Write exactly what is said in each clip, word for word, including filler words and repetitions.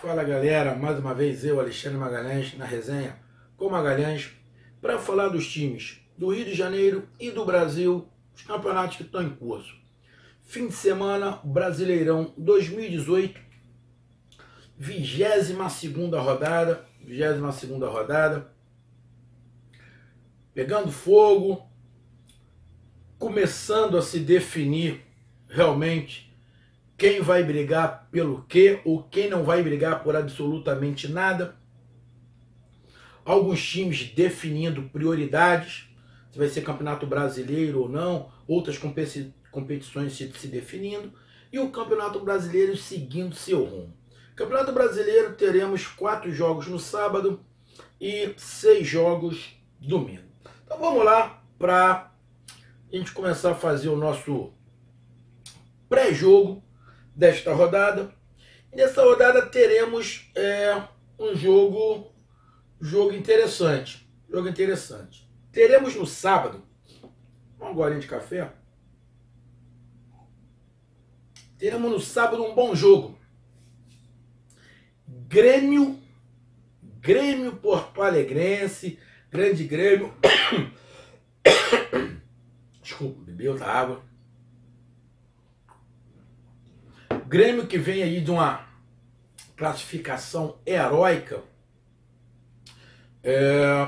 Fala galera, mais uma vez eu, Alexandre Magalhães, na resenha com Magalhães, para falar dos times do Rio de Janeiro e do Brasil, os campeonatos que estão em curso. Fim de semana, Brasileirão dois mil e dezoito, vigésima segunda rodada, vigésima segunda rodada, pegando fogo, começando a se definir realmente quem vai brigar pelo quê ou quem não vai brigar por absolutamente nada. Alguns times definindo prioridades, se vai ser campeonato brasileiro ou não, outras competições se, se definindo, e o campeonato brasileiro seguindo seu rumo. Campeonato brasileiro teremos quatro jogos no sábado e seis jogos domingo. Então vamos lá para a gente começar a fazer o nosso pré-jogo desta rodada. E nessa rodada teremos é, um jogo, jogo interessante. Jogo interessante. Teremos no sábado, uma golinha de café. Teremos no sábado um bom jogo. Grêmio, Grêmio Porto Alegrense, grande Grêmio. Desculpa, bebi outra água. Grêmio que vem aí de uma classificação heróica é,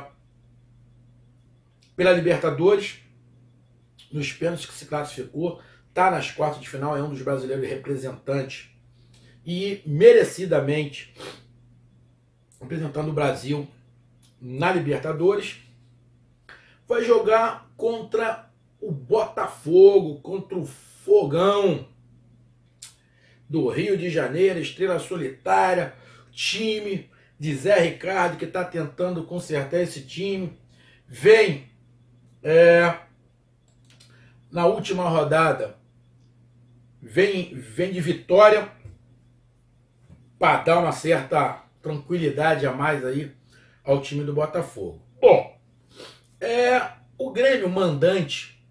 pela Libertadores, nos pênaltis que se classificou, está nas quartas de final, é um dos brasileiros representantes e merecidamente representando o Brasil na Libertadores. Vai jogar contra o Botafogo, contra o Fogão do Rio de Janeiro, estrela solitária, time de Zé Ricardo que está tentando consertar esse time. Vem é, na última rodada, vem, vem de vitória para dar uma certa tranquilidade a mais aí ao time do Botafogo. Bom, é, o Grêmio mandante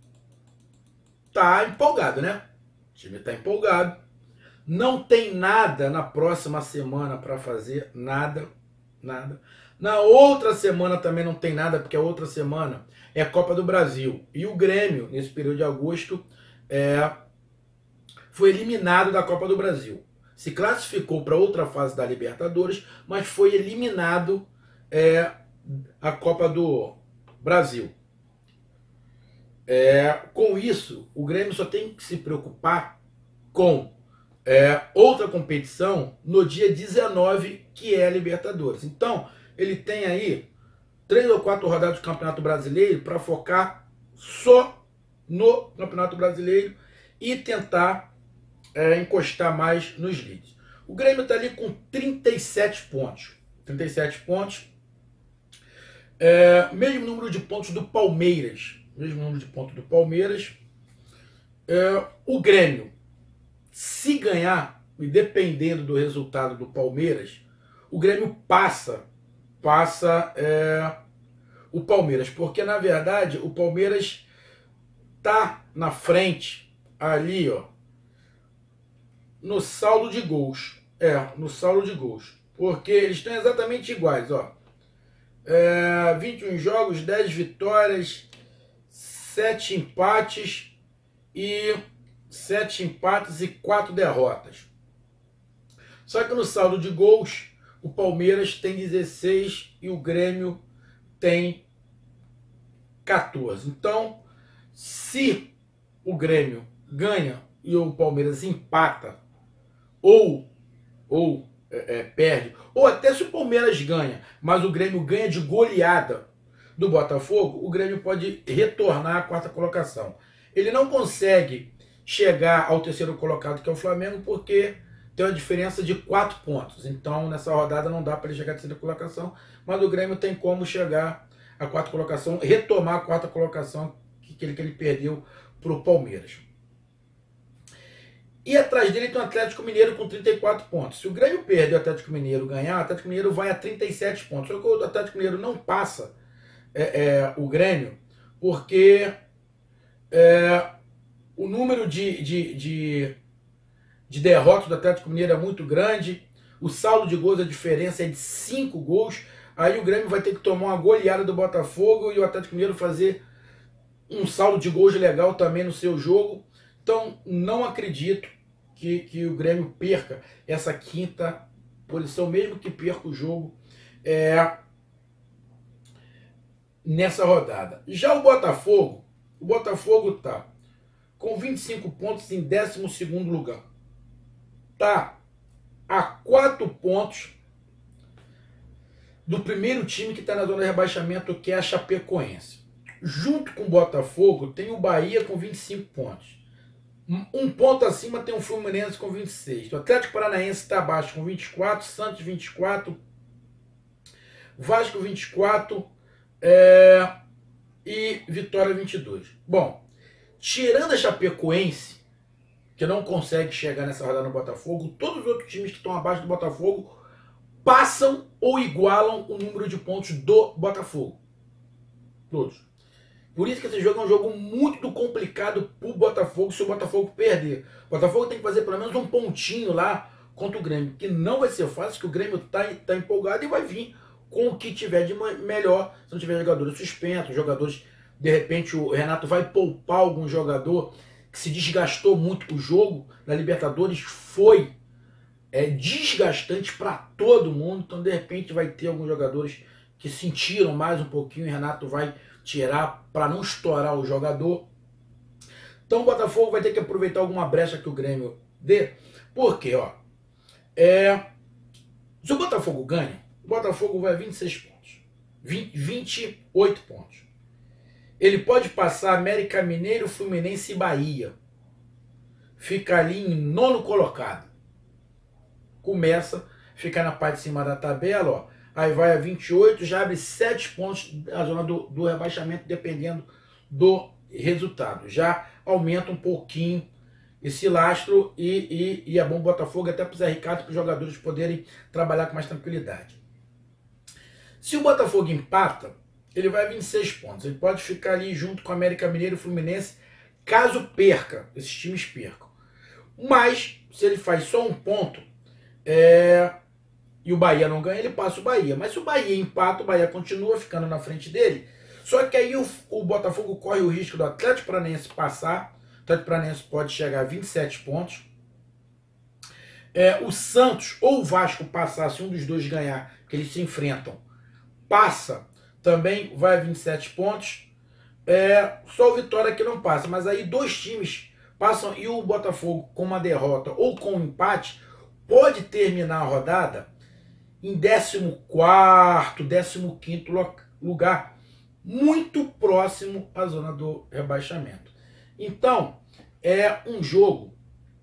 tá empolgado, né? O time tá empolgado. Não tem nada na próxima semana para fazer, nada, nada. Na outra semana também não tem nada, porque a outra semana é a Copa do Brasil. E o Grêmio, nesse período de agosto, é, foi eliminado da Copa do Brasil. Se classificou para outra fase da Libertadores, mas foi eliminado é, a Copa do Brasil. É, com isso, o Grêmio só tem que se preocupar com É, outra competição no dia dezenove, que é a Libertadores. Então, ele tem aí três ou quatro rodadas do Campeonato Brasileiro para focar só no Campeonato Brasileiro e tentar é, encostar mais nos líderes. O Grêmio está ali com trinta e sete pontos. trinta e sete pontos. É, mesmo número de pontos do Palmeiras. Mesmo número de pontos do Palmeiras. É, o Grêmio, se ganhar, e dependendo do resultado do Palmeiras, o Grêmio passa, passa é, o Palmeiras, porque na verdade o Palmeiras tá na frente ali, ó, no saldo de gols, é, no saldo de gols, porque eles estão exatamente iguais, ó, é, vinte e um jogos, dez vitórias, sete empates e sete empates e quatro derrotas. Só que no saldo de gols, o Palmeiras tem dezesseis e o Grêmio tem quatorze. Então, se o Grêmio ganha e o Palmeiras empata, ou, ou é, é, perde, ou até se o Palmeiras ganha, mas o Grêmio ganha de goleada do Botafogo, o Grêmio pode retornar à quarta colocação. Ele não consegue chegar ao terceiro colocado, que é o Flamengo, porque tem uma diferença de quatro pontos. Então, nessa rodada não dá para ele chegar à terceira colocação, mas o Grêmio tem como chegar à quarta colocação, retomar a quarta colocação que ele, que ele perdeu para o Palmeiras. E atrás dele tem o Atlético Mineiro com trinta e quatro pontos. Se o Grêmio perder e o Atlético Mineiro ganhar, o Atlético Mineiro vai a trinta e sete pontos. Só que o Atlético Mineiro não passa é, é, o Grêmio, porque é, o número de, de, de, de derrotas do Atlético Mineiro é muito grande. o saldo de gols, a diferença é de cinco gols. Aí o Grêmio vai ter que tomar uma goleada do Botafogo e o Atlético Mineiro fazer um saldo de gols legal também no seu jogo. Então, não acredito que, que o Grêmio perca essa quinta posição, mesmo que perca o jogo é, nessa rodada. Já o Botafogo, o Botafogo tá com vinte e cinco pontos em décimo segundo lugar. Tá a quatro pontos do primeiro time que está na zona de rebaixamento, que é a Chapecoense. Junto com o Botafogo tem o Bahia com vinte e cinco pontos. Um ponto acima tem o Fluminense com vinte e seis. O Atlético Paranaense está abaixo com vinte e quatro, Santos vinte e quatro, Vasco vinte e quatro é, e Vitória vinte e dois. Bom, tirando a Chapecoense, que não consegue chegar nessa rodada no Botafogo, todos os outros times que estão abaixo do Botafogo passam ou igualam o número de pontos do Botafogo. Todos. Por isso que esse jogo é um jogo muito complicado para o Botafogo se o Botafogo perder. O Botafogo tem que fazer pelo menos um pontinho lá contra o Grêmio, que não vai ser fácil, que o Grêmio está tá empolgado e vai vir com o que tiver de melhor. Se não tiver jogadores suspensos, jogadores, de repente o Renato vai poupar algum jogador que se desgastou muito. O jogo da Libertadores foi é, desgastante para todo mundo, então de repente vai ter alguns jogadores que sentiram mais um pouquinho e o Renato vai tirar para não estourar o jogador. Então o Botafogo vai ter que aproveitar alguma brecha que o Grêmio dê, porque ó, é, se o Botafogo ganha, o Botafogo vai a vinte e seis pontos, vinte, vinte e oito pontos. Ele pode passar América Mineiro, Fluminense e Bahia. Fica ali em nono colocado. Começa, fica na parte de cima da tabela, ó. Aí vai a vinte e oito, já abre sete pontos na zona do, do rebaixamento, dependendo do resultado. Já aumenta um pouquinho esse lastro e, e, e é bom o Botafogo até para o Zé Ricardo, para os jogadores poderem trabalhar com mais tranquilidade. Se o Botafogo empata, ele vai a vinte e seis pontos. Ele pode ficar ali junto com o América Mineiro e o Fluminense, caso perca, esses times percam. Mas, se ele faz só um ponto, é, e o Bahia não ganha, ele passa o Bahia. Mas se o Bahia empata, o Bahia continua ficando na frente dele. Só que aí o, o Botafogo corre o risco do Atlético Paranaense passar. O Atlético Paranaense pode chegar a vinte e sete pontos. É, o Santos ou o Vasco passar, se um dos dois ganhar, que eles se enfrentam, passa, também vai a vinte e sete pontos. É, só o Vitória que não passa. Mas aí dois times passam e o Botafogo, com uma derrota ou com um empate, pode terminar a rodada em décimo quarto, décimo quinto lugar, muito próximo à zona do rebaixamento. Então, é um jogo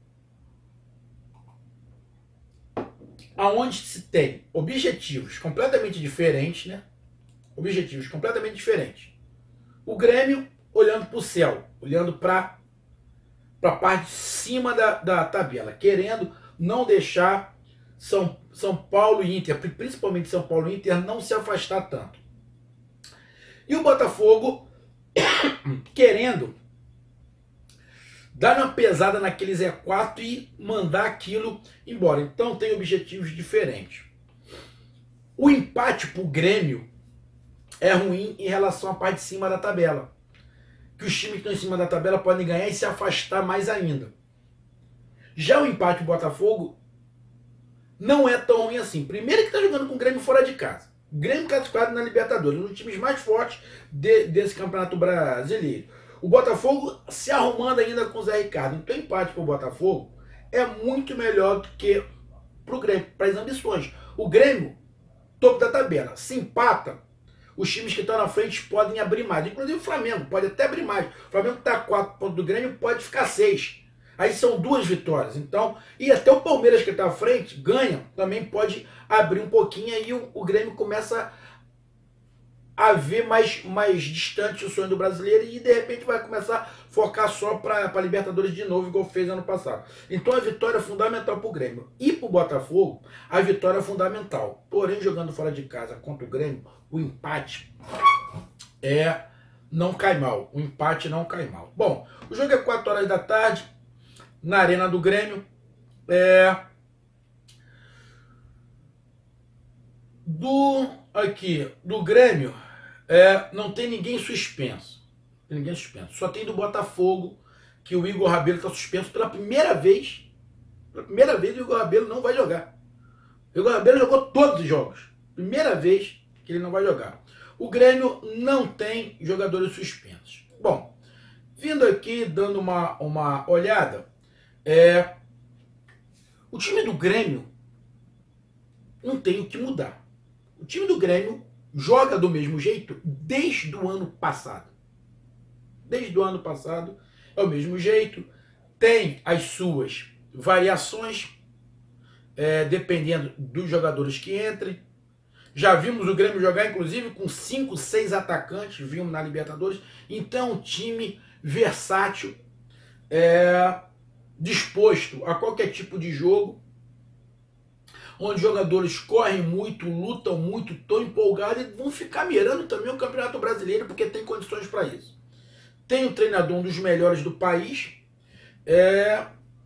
aonde se tem objetivos completamente diferentes, né? Objetivos completamente diferentes. O Grêmio olhando para o céu, olhando para a parte de cima da, da tabela, querendo não deixar São, São Paulo e Inter, principalmente São Paulo e Inter, não se afastar tanto. E o Botafogo querendo dar uma pesada naquele Zé quatro e mandar aquilo embora. Então tem objetivos diferentes. O empate para o Grêmio é ruim em relação à parte de cima da tabela. Que os times que estão em cima da tabela podem ganhar e se afastar mais ainda. Já o empate para o Botafogo não é tão ruim assim. Primeiro que está jogando com o Grêmio fora de casa. O Grêmio classificado na Libertadores, um dos times mais fortes de, desse campeonato brasileiro. O Botafogo se arrumando ainda com o Zé Ricardo. Então empate para o Botafogo é muito melhor do que para o Grêmio, para as ambições. O Grêmio, topo da tabela, se empata, os times que estão na frente podem abrir mais. Inclusive o Flamengo pode até abrir mais. O Flamengo está a quatro pontos do Grêmio, pode ficar seis. Aí são duas vitórias. Então, e até o Palmeiras que está à frente, ganha, também pode abrir um pouquinho. Aí o, o Grêmio começa a ver mais, mais distante o sonho do brasileiro e de repente vai começar a focar só para a Libertadores de novo, igual fez ano passado. Então a vitória é fundamental para o Grêmio. E para o Botafogo, a vitória é fundamental. Porém, jogando fora de casa contra o Grêmio, o empate é, não cai mal. O empate não cai mal. Bom, o jogo é quatro horas da tarde, na Arena do Grêmio. É... Do, aqui, do Grêmio, é, não tem ninguém suspenso. Não tem ninguém suspenso. Só tem do Botafogo, que o Igor Rabelo está suspenso pela primeira vez. Pela primeira vez o Igor Rabelo não vai jogar. O Igor Rabelo jogou todos os jogos. Primeira vez que ele não vai jogar. O Grêmio não tem jogadores suspensos. Bom, vindo aqui, dando uma, uma olhada, é, o time do Grêmio não tem o que mudar. O time do Grêmio joga do mesmo jeito desde o ano passado. Desde o ano passado é o mesmo jeito. Tem as suas variações, é, dependendo dos jogadores que entrem. Já vimos o Grêmio jogar, inclusive, com cinco, seis atacantes, vimos na Libertadores. Então, é um time versátil, é, disposto a qualquer tipo de jogo, onde jogadores correm muito, lutam muito, estão empolgados e vão ficar mirando também o Campeonato Brasileiro, porque tem condições para isso. Tem um treinador, um dos melhores do país, é,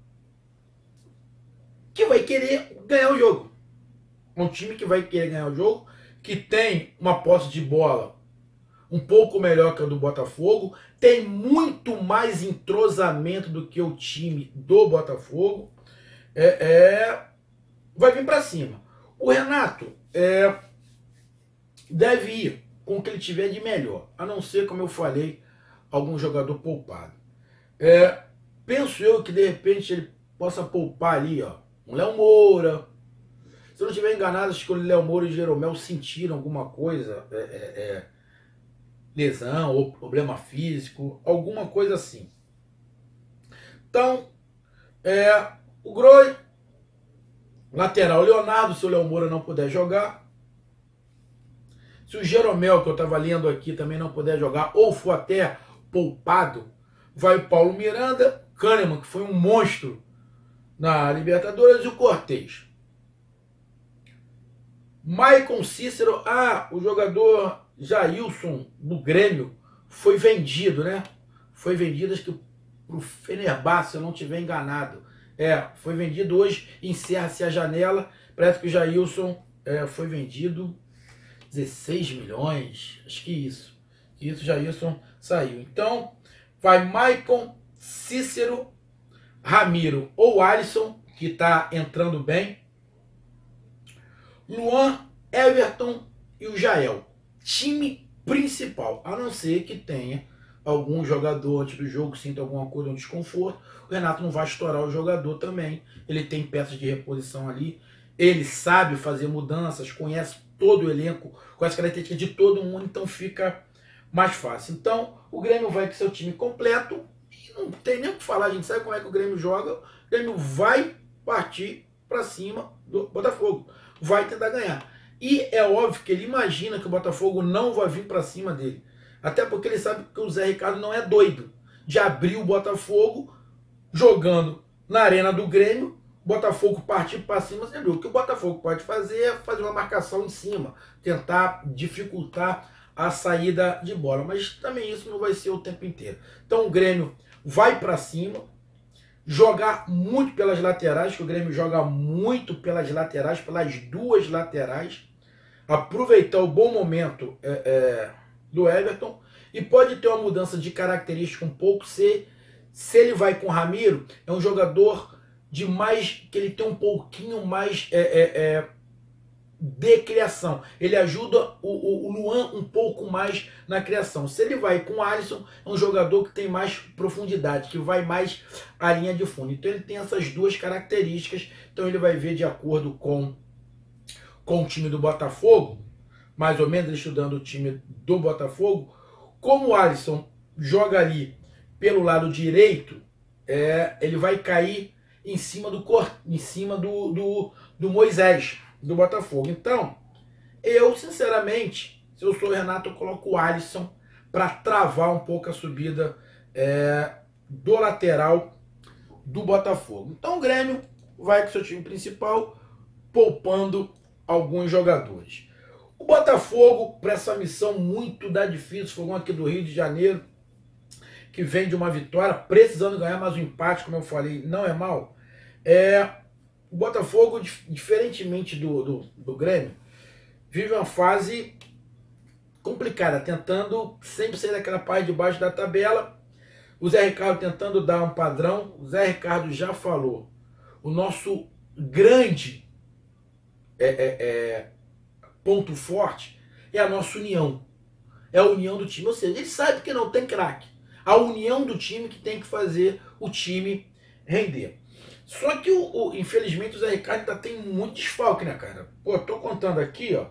que vai querer ganhar o jogo. Um time que vai querer ganhar o jogo, que tem uma posse de bola um pouco melhor que a do Botafogo, tem muito mais entrosamento do que o time do Botafogo, é, é, vai vir para cima. O Renato é, deve ir com o que ele tiver de melhor, a não ser, como eu falei, algum jogador poupado. É, penso eu que de repente ele possa poupar ali, ó, um Léo Moura. Se eu não estiver enganado, acho que o Léo Moura e o Jeromel sentiram alguma coisa, é, é, é, lesão ou problema físico, alguma coisa assim. Então, é, o Groi, lateral Leonardo, se o Léo Moura não puder jogar. Se o Jeromel, que eu estava lendo aqui, também não puder jogar, ou for até poupado, vai o Paulo Miranda, Kahneman, que foi um monstro na Libertadores, e o Cortez. Maicon Cícero, ah, o jogador Jailson do Grêmio foi vendido, né? Foi vendido, acho que pro Fenerbahçe, se eu não estiver enganado. É, foi vendido hoje, encerra-se a janela. Parece que o Jailson é, foi vendido dezesseis milhões, acho que isso. Isso, Jailson saiu. Então, vai Maicon, Cícero, Ramiro ou Alisson, que está entrando bem. Luan, Everton e o Jael. Time principal, a não ser que tenha algum jogador antes do jogo, sinta alguma coisa, um desconforto. O Renato não vai estourar o jogador também. Ele tem peças de reposição ali. Ele sabe fazer mudanças, conhece todo o elenco, com as características de todo mundo, então fica mais fácil. Então, o Grêmio vai com seu time completo. E não tem nem o que falar, a gente sabe como é que o Grêmio joga. O Grêmio vai partir para cima do Botafogo. Vai tentar ganhar. E é óbvio que ele imagina que o Botafogo não vai vir para cima dele. Até porque ele sabe que o Zé Ricardo não é doido de abrir o Botafogo jogando na arena do Grêmio, Botafogo partir para cima. Você viu? O que o Botafogo pode fazer é fazer uma marcação em cima, tentar dificultar a saída de bola. Mas também isso não vai ser o tempo inteiro. Então o Grêmio vai para cima, jogar muito pelas laterais, que o Grêmio joga muito pelas laterais, pelas duas laterais, aproveitar o bom momento é, é, do Everton, e pode ter uma mudança de característica um pouco, se, se ele vai com o Ramiro, é um jogador de mais, que ele tem um pouquinho mais é, é, é, de criação, ele ajuda o, o, o Luan um pouco mais na criação. Se ele vai com o Alisson, é um jogador que tem mais profundidade, que vai mais à linha de fundo. Então ele tem essas duas características, então ele vai ver de acordo com, com o time do Botafogo, mais ou menos estudando o time do Botafogo, como o Alisson joga ali pelo lado direito, é, ele vai cair em cima do, em cima do, do, do Moisés, do Botafogo. Então, eu, sinceramente, se eu sou o Renato, eu coloco o Alisson para travar um pouco a subida é, do lateral do Botafogo. Então, o Grêmio vai com seu time principal, poupando alguns jogadores. O Botafogo, para essa missão muito da difícil, Fogão aqui do Rio de Janeiro, que vem de uma vitória, precisando ganhar mais um empate, como eu falei, não é mal. É, o Botafogo, diferentemente do, do, do Grêmio, vive uma fase complicada, tentando sempre sair daquela parte de baixo da tabela. O Zé Ricardo tentando dar um padrão. O Zé Ricardo já falou. O nosso grande é, é, é, ponto forte é a nossa união. É a união do time. Ou seja, ele sabe que não tem craque. A união do time que tem que fazer o time render. Só que, o, o, infelizmente, o Zé Ricardo ainda tem muito desfalque, né, cara? Pô, tô contando aqui, ó.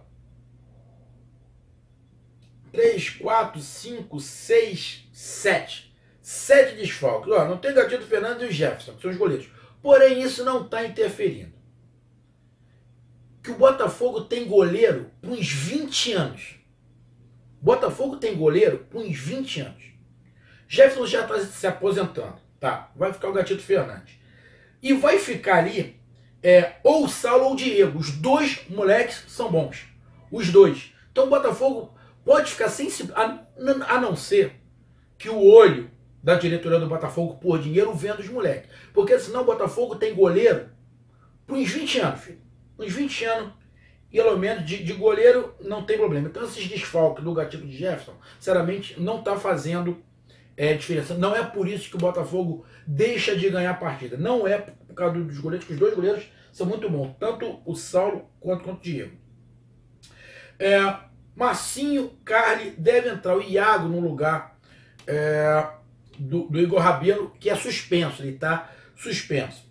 três, quatro, cinco, seis, sete. Sete desfalques. Ó, não tem Gatito Fernandes e o Jefferson, que são os goleiros. Porém, isso não está interferindo. Que o Botafogo tem goleiro por uns vinte anos. Botafogo tem goleiro por uns vinte anos. Jefferson já está se aposentando. Tá, vai ficar o Gatito Fernandes. E vai ficar ali é, ou o Saulo ou o Diego. Os dois moleques são bons. Os dois. Então o Botafogo pode ficar sem... A, a não ser que o olho da diretoria do Botafogo por dinheiro venda os moleques. Porque senão o Botafogo tem goleiro por uns vinte anos, filho. Uns vinte anos, e pelo menos de, de goleiro não tem problema. Então esses desfalques do Gatito de Jefferson, sinceramente, não está fazendo é, diferença. Não é por isso que o Botafogo deixa de ganhar a partida. Não é por causa dos goleiros, que os dois goleiros são muito bons. Tanto o Saulo quanto, quanto o Diego. É, Marcinho, Carly, deve entrar o Iago no lugar é, do, do Igor Rabelo, que é suspenso. Ele está suspenso.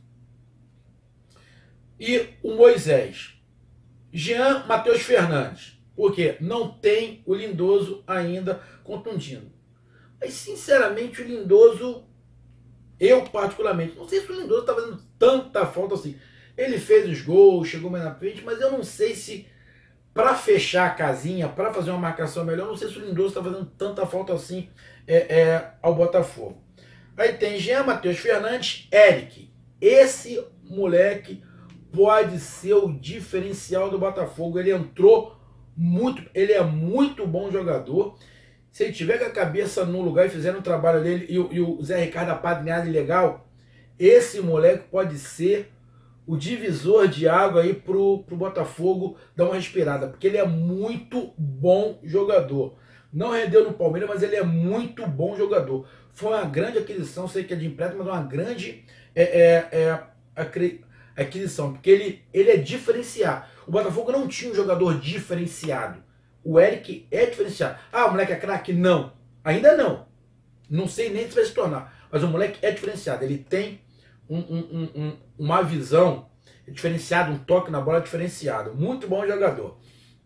E o Moisés. Jean Matheus Fernandes. Porque não tem o Lindoso ainda contundindo. Mas, sinceramente, o Lindoso, eu particularmente, não sei se o Lindoso está fazendo tanta falta assim. Ele fez os gols, chegou mais na frente, mas eu não sei se, para fechar a casinha, para fazer uma marcação melhor, não sei se o Lindoso está fazendo tanta falta assim é, é, ao Botafogo. Aí tem Jean Matheus Fernandes, Eric. Esse moleque pode ser o diferencial do Botafogo. Ele entrou muito, ele é muito bom jogador. Se ele tiver com a cabeça no lugar e fizer um trabalho dele e, e o Zé Ricardo apadrinhado legal, esse moleque pode ser o divisor de água aí pro, pro Botafogo dar uma respirada, porque ele é muito bom jogador. Não rendeu no Palmeiras, mas ele é muito bom jogador. Foi uma grande aquisição, sei que é de empréstimo, mas uma grande é, é, é, aquisição, porque ele, ele é diferenciado. O Botafogo não tinha um jogador diferenciado. O Eric é diferenciado. Ah, o moleque é craque? Não. Ainda não. Não sei nem se vai se tornar. Mas o moleque é diferenciado. Ele tem um, um, um, uma visão diferenciada, um toque na bola diferenciado. Muito bom jogador.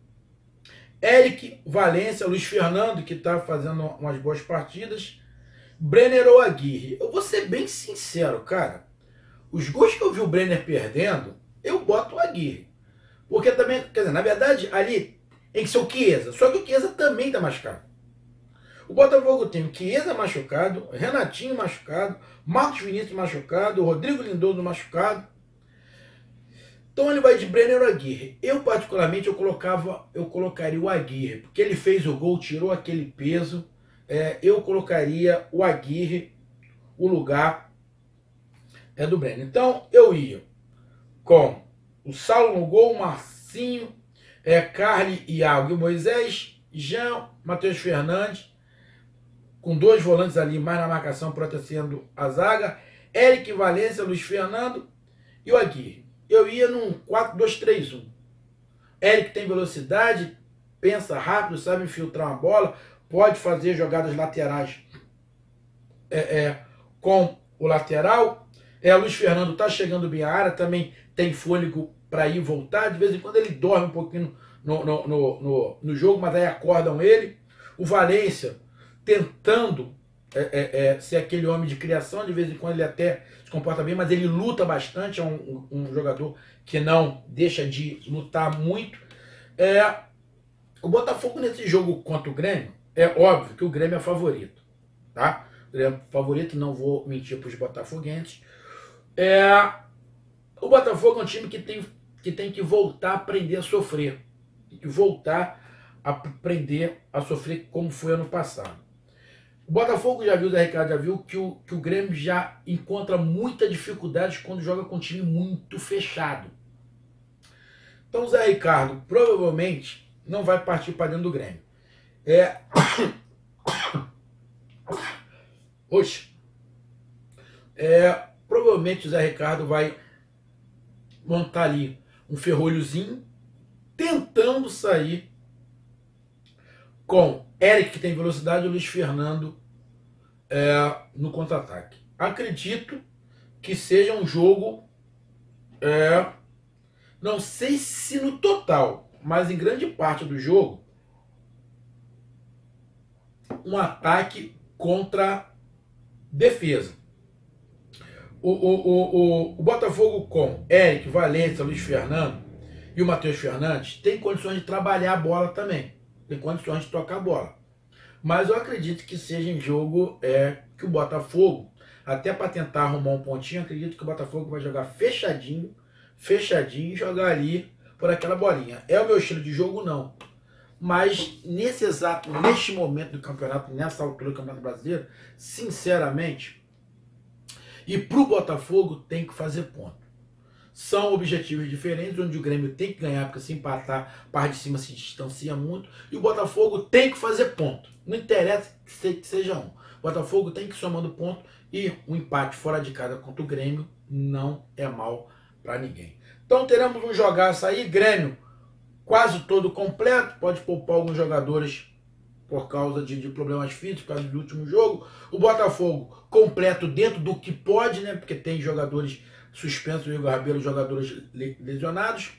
Eric, Valência, Luiz Fernando, que está fazendo umas boas partidas. Brenner ou Aguirre? Eu vou ser bem sincero, cara. Os gols que eu vi o Brenner perdendo, eu boto o Aguirre. Porque também, quer dizer, na verdade, ali tem que ser o Chiesa. Só que o Chiesa também está machucado. O Botafogo tem o Chiesa machucado, Renatinho machucado, Marcos Vinícius machucado, Rodrigo Lindoso machucado. Então ele vai de Brenner ou Aguirre. Eu, particularmente, eu, colocava, eu colocaria o Aguirre, porque ele fez o gol, tirou aquele peso. É, eu colocaria o Aguirre, o lugar é do Brenner. Então eu ia com o Saulo no gol, Marcinho, é, Carly, Iago e Moisés, Jean, Matheus Fernandes, com dois volantes ali mais na marcação, protegendo a zaga, Eric, Valência, Luiz Fernando e o Aguirre. Eu ia num quatro dois três um. Eric tem velocidade, pensa rápido, sabe infiltrar uma bola, pode fazer jogadas laterais é, é, com o lateral. É, Luiz Fernando está chegando bem à área, também tem fôlego para ir e voltar. De vez em quando ele dorme um pouquinho no, no, no, no, no jogo, mas aí acordam ele. O Valência tentando é, é, é, ser aquele homem de criação, de vez em quando ele até se comporta bem, mas ele luta bastante, é um, um, um jogador que não deixa de lutar muito. É, o Botafogo nesse jogo contra o Grêmio, é óbvio que o Grêmio é favorito, tá? O Grêmio é favorito, não vou mentir para os botafoguenses. É, o Botafogo é um time que tem, que tem que voltar a aprender a sofrer. Tem que voltar a aprender a sofrer como foi ano passado. O Botafogo já viu, o Zé Ricardo já viu, que o, que o Grêmio já encontra muita dificuldade quando joga com um time muito fechado. Então o Zé Ricardo provavelmente não vai partir para dentro do Grêmio. É... Oxe. É... Provavelmente o Zé Ricardo vai montar ali um ferrolhozinho, tentando sair com Eric, que tem velocidade, e o Luiz Fernando é, no contra-ataque. Acredito que seja um jogo, é, não sei se no total, mas em grande parte do jogo, um ataque contra defesa. O, o, o, o, o Botafogo com Eric, Valência, Luiz Fernando e o Matheus Fernandes tem condições de trabalhar a bola também. Tem condições de tocar a bola. Mas eu acredito que seja em jogo é, que o Botafogo, até para tentar arrumar um pontinho, acredito que o Botafogo vai jogar fechadinho, fechadinho e jogar ali por aquela bolinha. É o meu estilo de jogo? Não. Mas nesse exato, neste momento do campeonato, nessa altura do Campeonato Brasileiro, sinceramente, e para o Botafogo tem que fazer ponto. São objetivos diferentes, onde o Grêmio tem que ganhar, porque se empatar, a parte de cima se distancia muito, e o Botafogo tem que fazer ponto. Não interessa que seja um. O Botafogo tem que ir somando ponto, e um empate fora de casa contra o Grêmio não é mal para ninguém. Então teremos um jogaço aí, Grêmio quase todo completo, pode poupar alguns jogadores por causa de, de problemas físicos, por causa do último jogo. O Botafogo completo dentro do que pode, né? Porque tem jogadores suspensos, o Igor Rabelo, jogadores lesionados.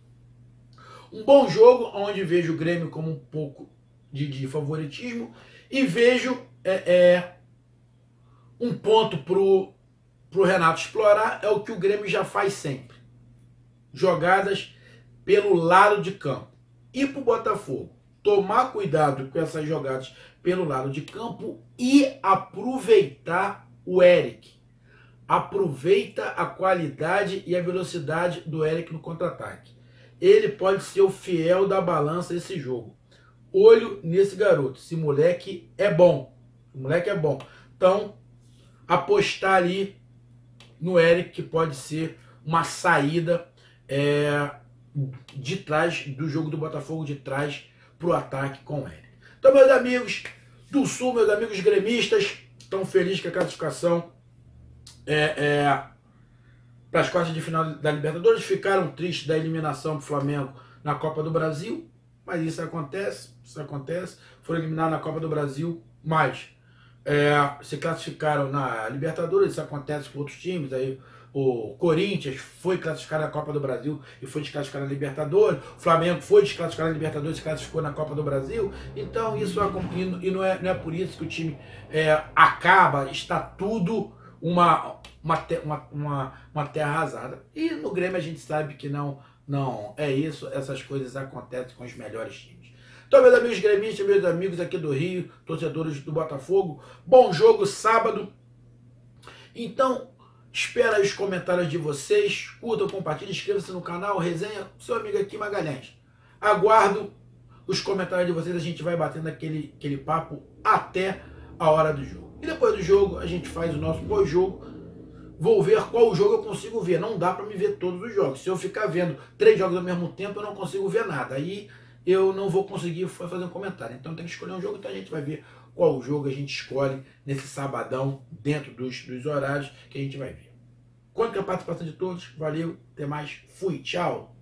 Um bom jogo, onde vejo o Grêmio como um pouco de, de favoritismo. E vejo é, é, um ponto pro, pro Renato explorar, é o que o Grêmio já faz sempre. Jogadas pelo lado de campo. E pro Botafogo tomar cuidado com essas jogadas pelo lado de campo e aproveitar o Eric. Aproveita a qualidade e a velocidade do Eric no contra-ataque. Ele pode ser o fiel da balança desse jogo. Olho nesse garoto. Esse moleque é bom. O moleque é bom. Então, apostar ali no Eric, que pode ser uma saída é, de trás do jogo do Botafogo, de trás para o ataque com o Eric. Então, meus amigos do Sul, meus amigos gremistas, estão felizes com a classificação é, é, para as quartas de final da Libertadores. Ficaram tristes da eliminação do Flamengo na Copa do Brasil, mas isso acontece, isso acontece. Foram eliminados na Copa do Brasil, mas é, se classificaram na Libertadores. Isso acontece com outros times. Aí o Corinthians foi classificado na Copa do Brasil e foi desclassificado na Libertadores. O Flamengo foi desclassificado na Libertadores e se classificou na Copa do Brasil. Então isso e não é, não é por isso que o time é, acaba, está tudo uma, uma, uma, uma, uma terra arrasada. E no Grêmio a gente sabe que não, não é isso, essas coisas acontecem com os melhores times. Então, meus amigos gremistas, meus amigos aqui do Rio, torcedores do Botafogo, bom jogo sábado. Então, espero aí os comentários de vocês, curtam, compartilhem, inscreva-se no canal, resenha, seu amigo aqui Magalhães. Aguardo os comentários de vocês, a gente vai batendo aquele, aquele papo até a hora do jogo. E depois do jogo, a gente faz o nosso pós-jogo. Vou ver qual jogo eu consigo ver. Não dá para me ver todos os jogos. Se eu ficar vendo três jogos ao mesmo tempo, eu não consigo ver nada. Aí eu não vou conseguir fazer um comentário. Então tem que escolher um jogo, então a gente vai ver qual jogo a gente escolhe nesse sabadão, dentro dos, dos horários que a gente vai ver. Conto com a participação de todos. Valeu, até mais. Fui, tchau.